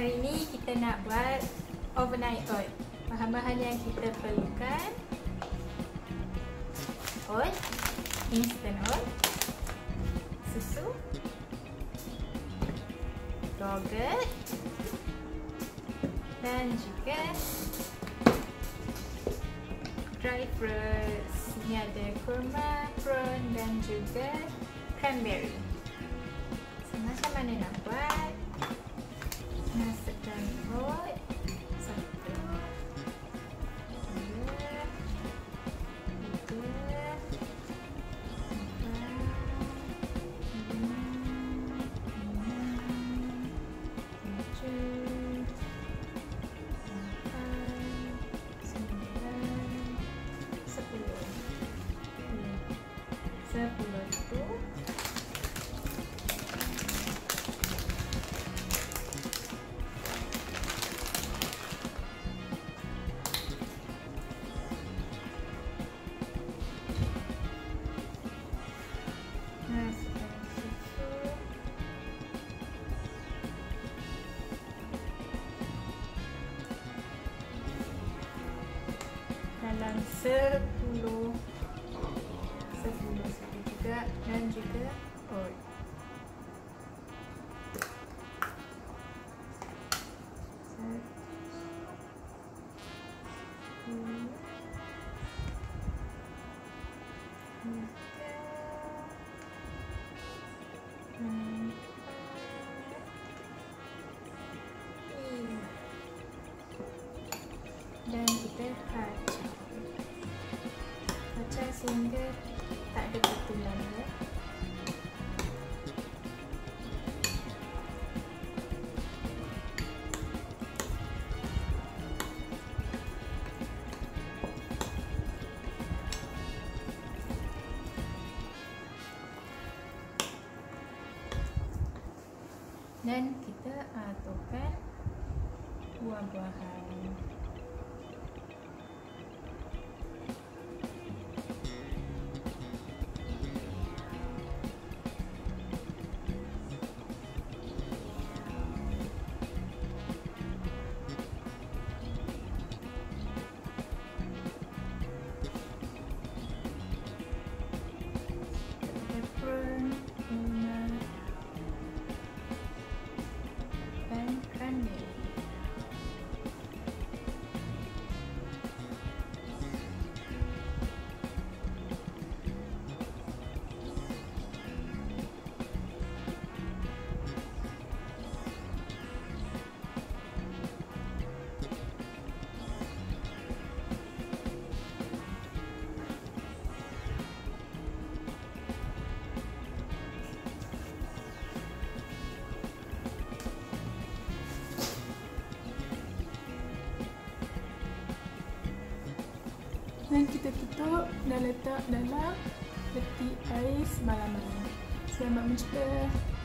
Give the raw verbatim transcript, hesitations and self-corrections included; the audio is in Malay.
Hari ni kita nak buat overnight oat. Bahan-bahan yang kita perlukan: oat, instant oat, susu, yogurt dan juga dry fruits. Ini ada kurma, prawn dan juga cranberry. So, macam mana nak buat? Masukkan oat. Satu, dua, tiga, empat, lima, enam, tujuh, lapan, sembilan, sepuluh. Sepuluh tu dalam sepuluh sepuluh juga dan juga oat. Dan kita kacau kacau sehingga tak ada ketulan ya. Dan kita aturkan buah-buahan. Dan kita tutup dan letak dalam peti ais semalaman. Selamat mencuba.